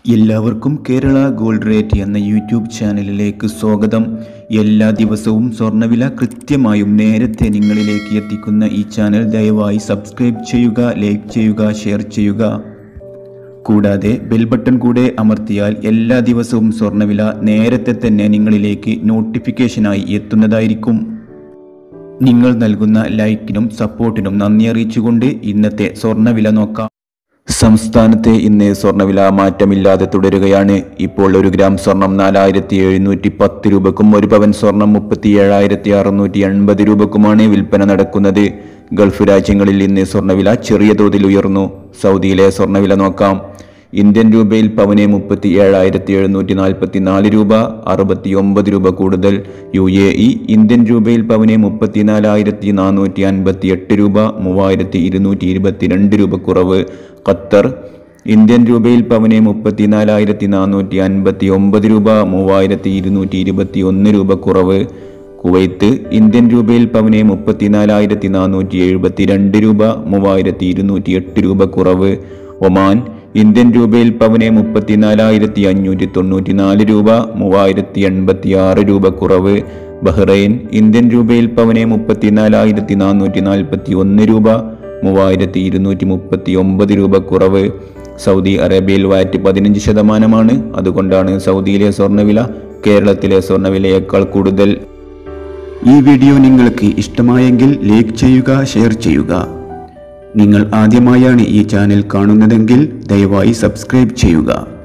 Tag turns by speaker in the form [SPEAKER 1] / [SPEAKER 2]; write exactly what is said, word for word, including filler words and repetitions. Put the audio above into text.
[SPEAKER 1] എല്ലാവർക്കും Kerala gold rate എന്ന YouTube ചാനലിലേക്ക് സ്വാഗതം. എല്ലാ ദിവസവും സ്വർണ്ണവില കൃത്യമായും നേരത്തെ നിങ്ങളിലേക്ക് എത്തിക്കുന്ന ഈ ചാനൽ ദയവായി സബ്സ്ക്രൈബ് ചെയ്യുക, ലൈക്ക് ചെയ്യുക, ഷെയർ ചെയ്യുക. കൂടാതെ ബെൽ ബട്ടൺ കൂടെ അമർത്തിയാൽ എല്ലാ ദിവസവും സ്വർണ്ണവില നേരത്തെ തന്നെ നിങ്ങളിലേക്ക് നോട്ടിഫിക്കേഷനായി എത്തുന്നതായിരിക്കും. നിങ്ങൾ നൽകുന്ന ലൈക്കിനും സപ്പോർട്ടിനും നന്ദി അറിയിച്ചുകൊണ്ട് ഇന്നത്തെ സ്വർണ്ണവില നോക്കാം. സംസ്ഥാനത്തെ ഇന്ന് സ്വർണ്ണവില മാറ്റമില്ലാതെ തുടരുകയാണ്. ഇപ്പോൾ ഒരു ഗ്രാം സ്വർണം നാലായിരത്തി എഴുന്നൂറ്റി പത്ത് രൂപക്കും ഒരു പവൻ സ്വർണം മുപ്പത്തി ഏഴായിരത്തി അറുന്നൂറ്റി എൺപത് രൂപക്കുമാണ് വിൽപ്പന നടക്കുന്നത്. ഗൾഫ് രാജ്യങ്ങളിൽ ഇന്ന് സ്വർണ്ണവില ചെറിയ തോതിൽ ഉയർന്നു. സൗദിയിലെ സ്വർണ്ണവില നോക്കാം. ഇന്ത്യൻ രൂപയിൽ പവന് മുപ്പത്തി ഏഴായിരത്തി എഴുന്നൂറ്റി നാൽപ്പത്തി നാല് രൂപ, അറുപത്തി ഒമ്പത് രൂപ കൂടുതൽ. യു എ ഇ ഇന്ത്യൻ രൂപയിൽ പവന് മുപ്പത്തി നാലായിരത്തി നാനൂറ്റി അൻപത്തി എട്ട് രൂപ, മൂവായിരത്തി ഇരുന്നൂറ്റി ഇരുപത്തി രണ്ട് രൂപ കുറവ്. ഖത്തർ ഇന്ത്യൻ രൂപയിൽ പവന് മുപ്പത്തി നാലായിരത്തി നാനൂറ്റി അൻപത്തി ഒമ്പത് രൂപ, മൂവായിരത്തി ഇരുന്നൂറ്റി ഇരുപത്തി ഒന്ന് രൂപ കുറവ്. കുവൈത്ത് ഇന്ത്യൻ രൂപയിൽ പവന് മുപ്പത്തി നാലായിരത്തി നാനൂറ്റി എഴുപത്തി രണ്ട് രൂപ, മൂവായിരത്തി ഇരുന്നൂറ്റി എട്ട് രൂപ കുറവ്. ഒമാൻ ഇന്ത്യൻ രൂപയിൽ പവന് മുപ്പത്തി നാലായിരത്തി അഞ്ഞൂറ്റി തൊണ്ണൂറ്റി നാല് രൂപ, മൂവായിരത്തി എൺപത്തി ആറ് രൂപ കുറവ്. ബഹ്റൈൻ ഇന്ത്യൻ രൂപയിൽ പവന് മുപ്പത്തി നാലായിരത്തി നാനൂറ്റി നാൽപ്പത്തി ഒന്ന് രൂപ, മൂവായിരത്തി ഇരുന്നൂറ്റി മുപ്പത്തി ഒമ്പത് രൂപ കുറവ്. സൗദി അറേബ്യയിൽ വാറ്റ് പതിനഞ്ച് ശതമാനമാണ്. അതുകൊണ്ടാണ് സൗദിയിലെ സ്വർണ്ണവില കേരളത്തിലെ സ്വർണ്ണവിലയേക്കാൾ കൂടുതൽ. ഈ വീഡിയോ നിങ്ങൾക്ക് ഇഷ്ടമായെങ്കിൽ ലൈക്ക് ചെയ്യുക, ഷെയർ ചെയ്യുക. നിങ്ങൾ ആദ്യമായാണ് ഈ ചാനൽ കാണുന്നതെങ്കിൽ ദയവായി സബ്സ്ക്രൈബ് ചെയ്യുക.